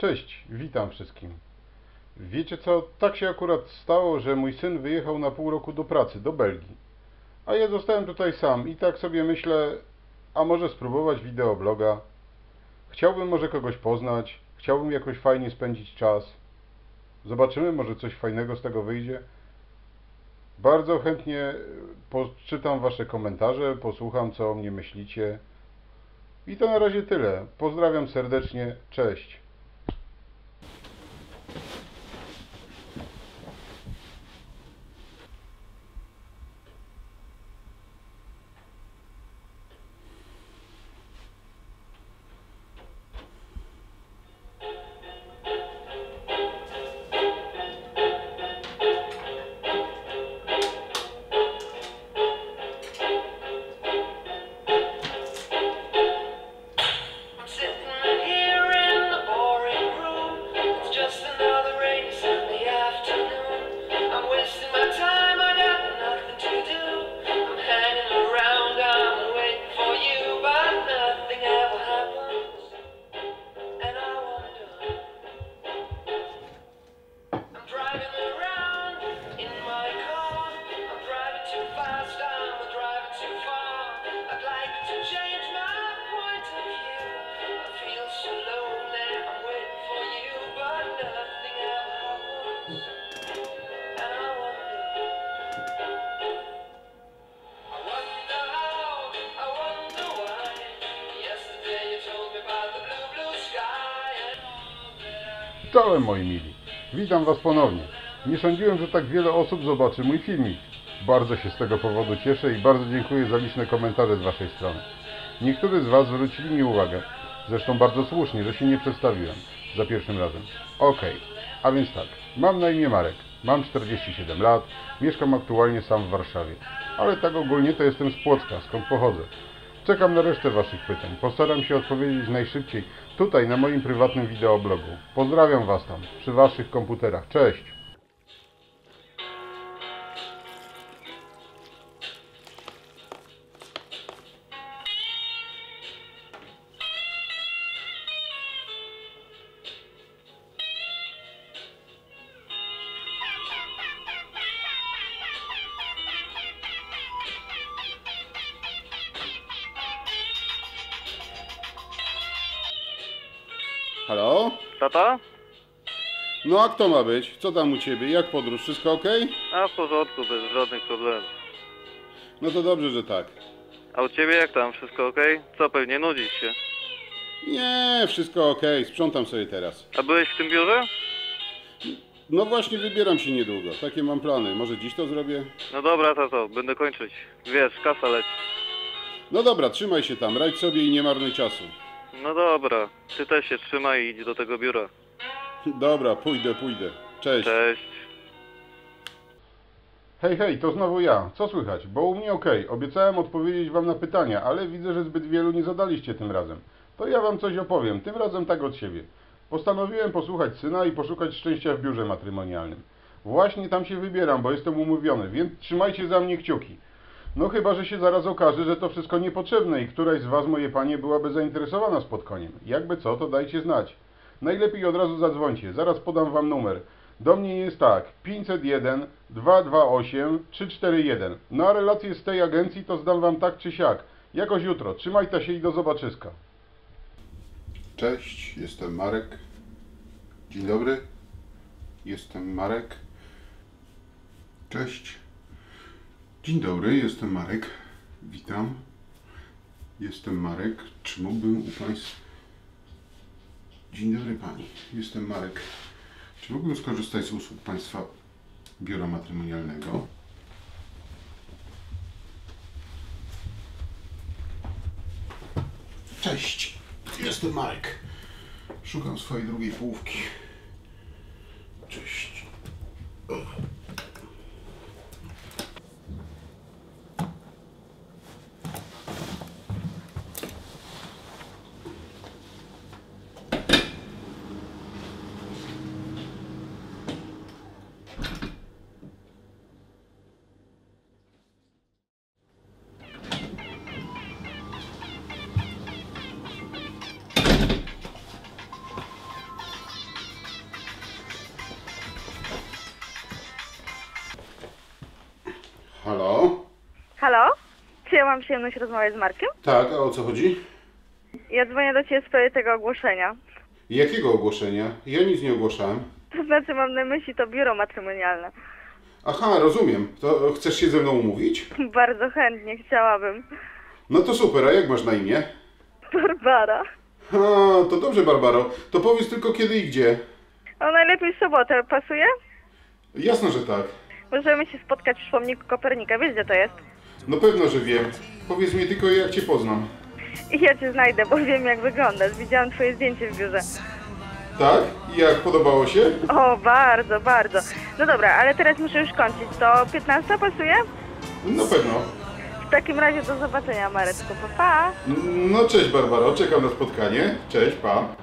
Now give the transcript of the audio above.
Cześć, witam wszystkim. Wiecie co, tak się akurat stało, że mój syn wyjechał na pół roku do pracy, do Belgii. A ja zostałem tutaj sam i tak sobie myślę, a może spróbować wideobloga. Chciałbym może kogoś poznać, chciałbym jakoś fajnie spędzić czas. Zobaczymy, może coś fajnego z tego wyjdzie. Bardzo chętnie poczytam wasze komentarze, posłucham co o mnie myślicie. I to na razie tyle. Pozdrawiam serdecznie, cześć. Czołem moi mili, witam was ponownie. Nie sądziłem, że tak wiele osób zobaczy mój filmik. Bardzo się z tego powodu cieszę i bardzo dziękuję za liczne komentarze z waszej strony. Niektórzy z was zwrócili mi uwagę, zresztą bardzo słusznie, że się nie przedstawiłem za pierwszym razem. A więc tak, mam na imię Marek, mam 47 lat, mieszkam aktualnie sam w Warszawie. Ale tak ogólnie to jestem z Płocka, skąd pochodzę. Czekam na resztę waszych pytań. Postaram się odpowiedzieć najszybciej tutaj na moim prywatnym wideoblogu. Pozdrawiam was tam, przy waszych komputerach. Cześć! Halo? Tata? No a kto ma być? Co tam u ciebie? Jak podróż? Wszystko ok? A w porządku, bez żadnych problemów. No to dobrze, że tak. A u ciebie jak tam? Wszystko ok? Co, pewnie nudzisz się? Nie, wszystko ok. Sprzątam sobie teraz. A byłeś w tym biurze? No właśnie wybieram się niedługo. Takie mam plany. Może dziś to zrobię? No dobra, tato, będę kończyć. Wiesz, kasa leci. No dobra, trzymaj się tam. Radź sobie i nie marnuj czasu. No dobra, ty też się trzymaj i idź do tego biura. Dobra, pójdę. Cześć. Cześć. Hej, to znowu ja. Co słychać? Bo u mnie okej. Obiecałem odpowiedzieć wam na pytania, ale widzę, że zbyt wielu nie zadaliście tym razem. To ja wam coś opowiem, tym razem tak od siebie. Postanowiłem posłuchać syna i poszukać szczęścia w biurze matrymonialnym. Właśnie tam się wybieram, bo jestem umówiony, więc trzymajcie za mnie kciuki. No chyba, że się zaraz okaże, że to wszystko niepotrzebne i któraś z was, moje panie, byłaby zainteresowana spotkaniem. Jakby co, to dajcie znać. Najlepiej od razu zadzwońcie, zaraz podam wam numer. Do mnie jest tak, 501 228 341. Na relację z tej agencji to zdam wam tak czy siak. Jakoś jutro. Trzymajcie się i do zobaczyska. Cześć, jestem Marek. Dzień dobry. Jestem Marek. Cześć. Dzień dobry, jestem Marek. Witam. Jestem Marek. Czy mógłbym u Państwa... Dzień dobry Pani. Jestem Marek. Czy mógłbym skorzystać z usług Państwa biura matrymonialnego? Cześć. Jestem Marek. Szukam swojej drugiej połówki. Cześć. mam przyjemność rozmawiać z Markiem? Tak, a o co chodzi? Ja dzwonię do Ciebie w sprawie tego ogłoszenia. Jakiego ogłoszenia? Ja nic nie ogłaszałem. To znaczy mam na myśli to biuro matrymonialne. Aha, rozumiem. To chcesz się ze mną umówić? Bardzo chętnie chciałabym. No to super, a jak masz na imię? Barbara. A, to dobrze, Barbaro. To powiedz tylko kiedy i gdzie. O, najlepiej w sobotę. Pasuje? Jasno, że tak. Możemy się spotkać w pomniku Kopernika. Wiesz, gdzie to jest? No pewno, że wiem. Powiedz mi tylko, jak Cię poznam. I ja Cię znajdę, bo wiem, jak wyglądasz. Widziałam Twoje zdjęcie w biurze. Tak? I jak podobało się? O, bardzo, bardzo. No dobra, ale teraz muszę już kończyć. To 15 pasuje? No pewno. W takim razie do zobaczenia, Mareczku. Pa, pa. No cześć, Barbaro. Czekam na spotkanie. Cześć, pa.